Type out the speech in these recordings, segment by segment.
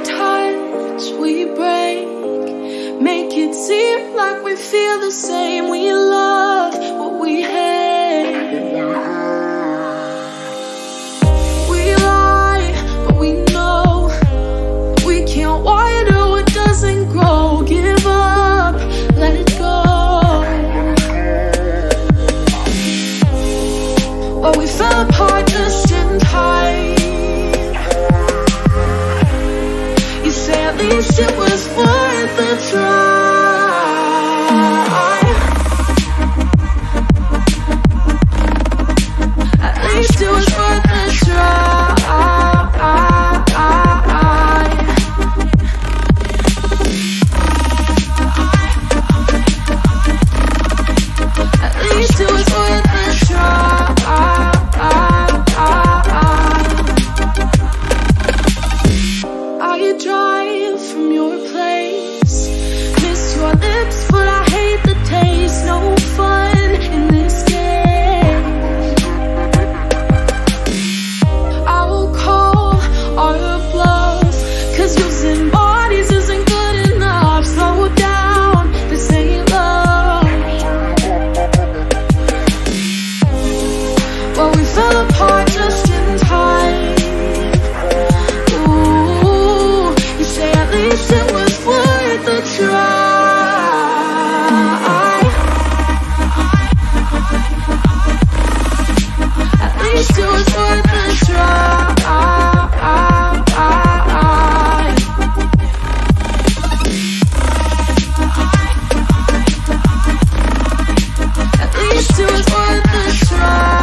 touch, we break. Make it seem like we feel the same. We love what we hate. We lie, but we know we can't water what doesn't grow. Give up, let it go. Well, we fell apart just in time. You say at least it was worth a try. At least it was worth a try. At least it was worth a try. I drive from your place, miss your lips, but I hate the taste. No fun in this game. I will call our bluff, 'cause using bodies isn't good enough. Slow down, this ain't love. Well, we fell apart just in time. At least it was worth a try. At least it was worth a try. At least it was worth a try.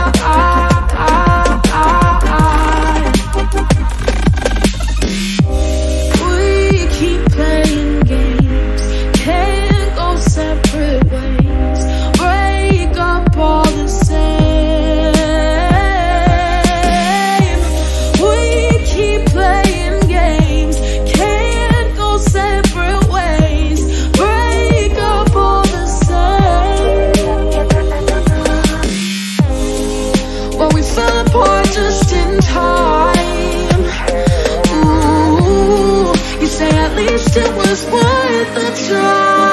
Just in time. Ooh, you say at least it was worth a try.